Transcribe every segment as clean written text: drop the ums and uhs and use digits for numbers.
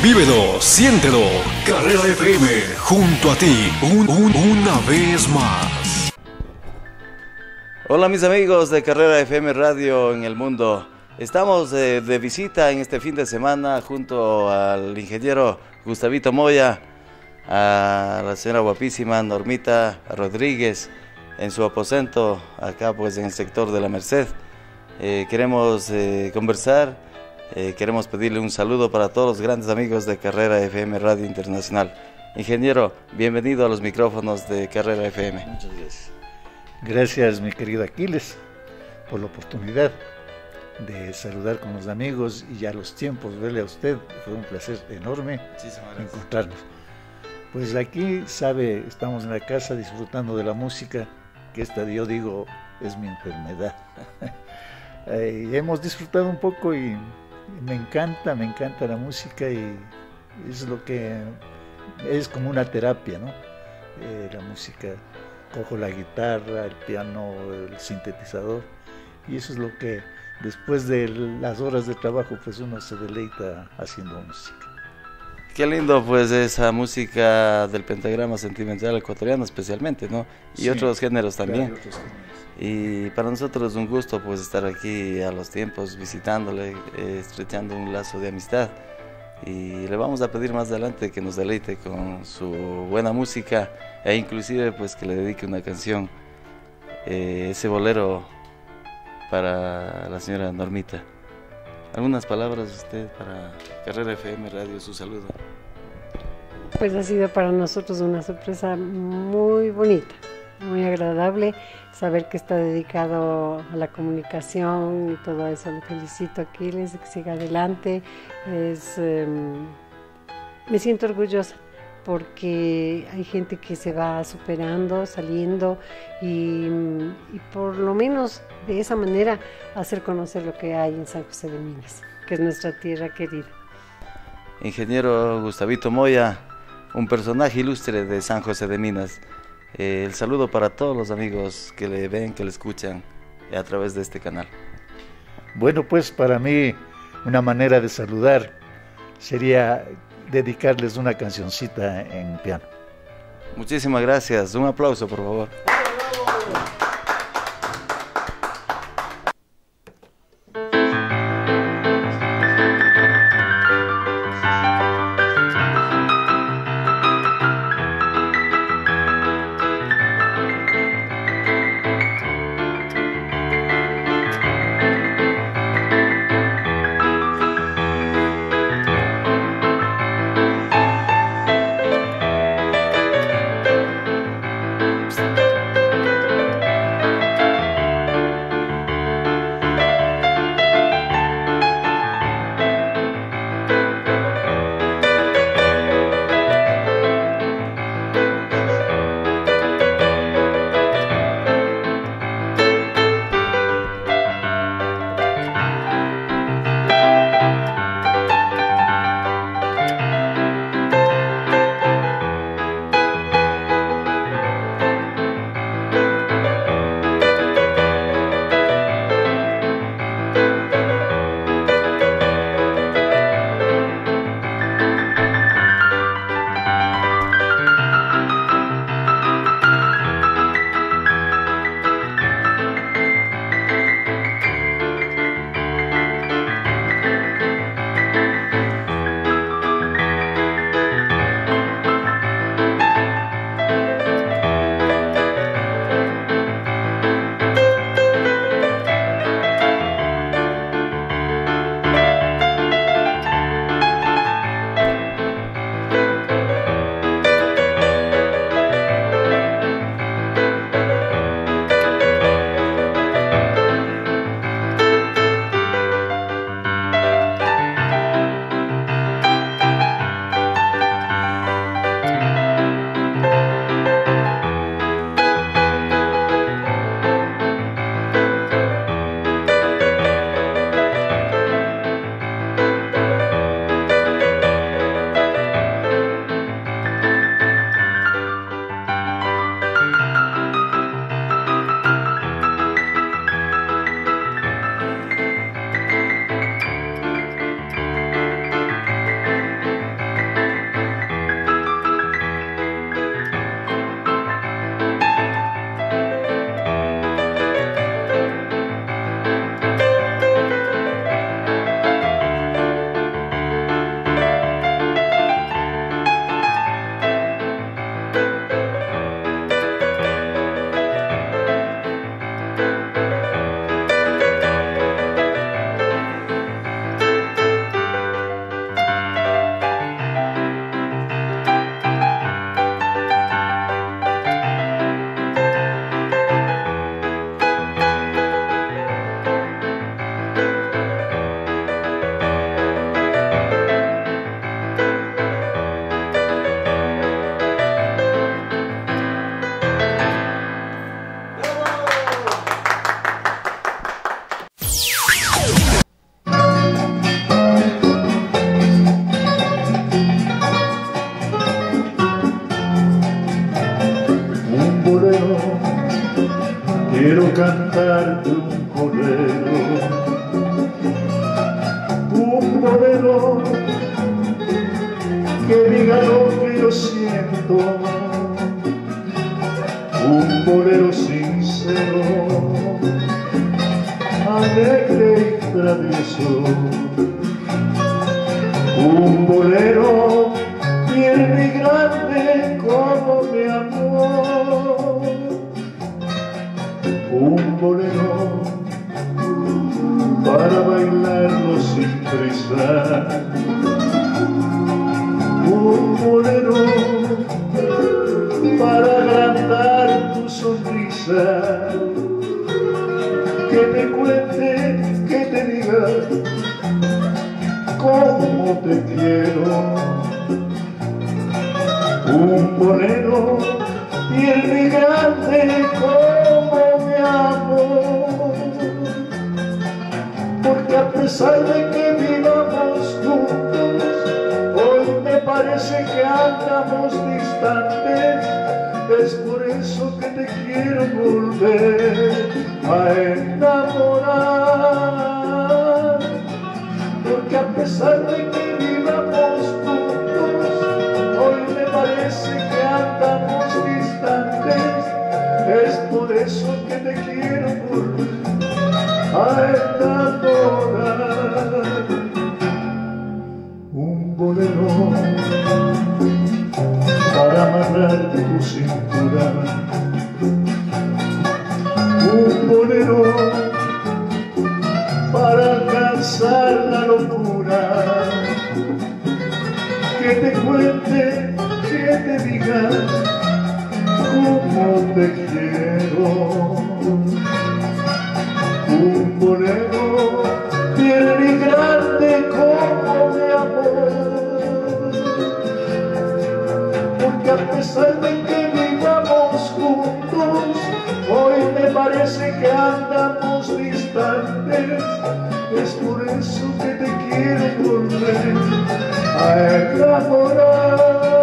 Vívelo, siéntelo. Carrera FM, junto a ti, una vez más. Hola mis amigos de Carrera FM Radio en el mundo. Estamos de visita en este fin de semana junto al ingeniero Gustavito Moya, a la señora guapísima Normita Rodríguez en su aposento acá pues en el sector de la Merced. Queremos conversar, queremos pedirle un saludo para todos los grandes amigos de Carrera FM Radio Internacional. Ingeniero, bienvenido a los micrófonos de Carrera FM. Muchas gracias. Gracias, mi querido Aquiles, por la oportunidad de saludar con los amigos y ya los tiempos, verle a usted, fue un placer enorme encontrarnos. Pues aquí, sabe, estamos en la casa disfrutando de la música, que esta yo digo es mi enfermedad. Hemos disfrutado un poco y me encanta la música y es lo que es como una terapia, ¿no? La música, cojo la guitarra, el piano, el sintetizador y eso es lo que después de las horas de trabajo pues uno se deleita haciendo música. Qué lindo pues esa música del pentagrama sentimental ecuatoriano especialmente, ¿no? Y sí, otros géneros también. Claro, otros géneros. Y para nosotros es un gusto pues estar aquí a los tiempos visitándole, estrechando un lazo de amistad. Y le vamos a pedir más adelante que nos deleite con su buena música e inclusive pues que le dedique una canción, ese bolero para la señora Normita. ¿Algunas palabras usted para Carrera FM Radio, su saludo? Pues ha sido para nosotros una sorpresa muy bonita, muy agradable saber que está dedicado a la comunicación y todo eso. Le felicito a Aquiles, que siga adelante. Me siento orgullosa porque hay gente que se va superando, saliendo y por lo menos de esa manera hacer conocer lo que hay en San José de Minas, que es nuestra tierra querida. Ingeniero Gustavito Moya, un personaje ilustre de San José de Minas. El saludo para todos los amigos que le ven, que le escuchan a través de este canal. Bueno, pues para mí una manera de saludar sería dedicarles una cancioncita en piano. Muchísimas gracias. Un aplauso, por favor. cantarte un bolero que diga lo que yo siento, un bolero sincero, alegre y travieso, un bolero tierno y grande como mi amor, un bolero para bailarlo sin prisa, un bolero para agrandar tu sonrisa, que te cuente, que te diga cómo te quiero, un bolero tierno y grande como mi amor, porque a pesar de que vivamos juntos, hoy me parece que andamos distantes. Es por eso que te quiero volver a enamorar, porque a pesar de que vivamos juntos, hoy me parece que andamos distantes. Es por eso que te quiero volver a enamorar, un bolero para amarrar tu cintura, un bolero para alcanzar la locura, que te cuente, que te diga cómo te quiero, un bolero tierno y grande como mi amor, porque a pesar de que vivamos juntos, hoy me parece que andamos distantes. Es por eso que te quiero volver a enamorar.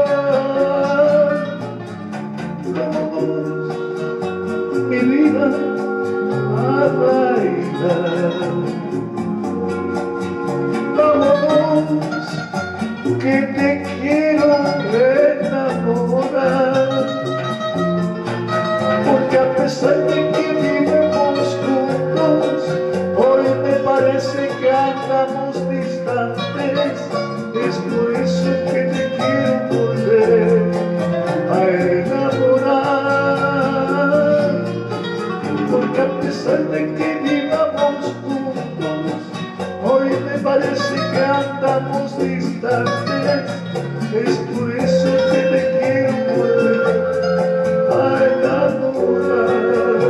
Vamos, mi vida, a bailar. Vámonos, que te quiero enamorar, porque a pesar de que vivimos juntos, hoy me parece que andamos distantes. Es por eso que te quiero volver a enamorar, porque a pesar de que vivamos juntos, hoy me parece que andamos distantes. Es por eso que te quiero volver a enamorar,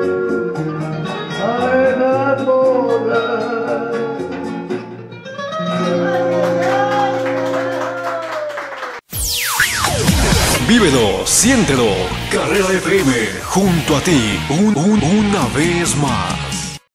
a enamorar. Vívelo, siéntelo. Carrera FM, junto a ti, una vez más.